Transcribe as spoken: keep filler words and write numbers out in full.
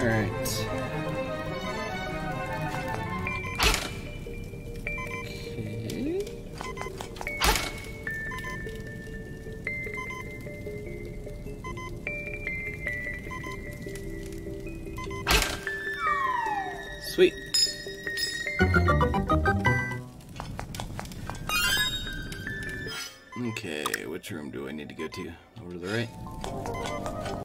Alright. Okay. Sweet. Okay, which room do I need to go to? Over to the right?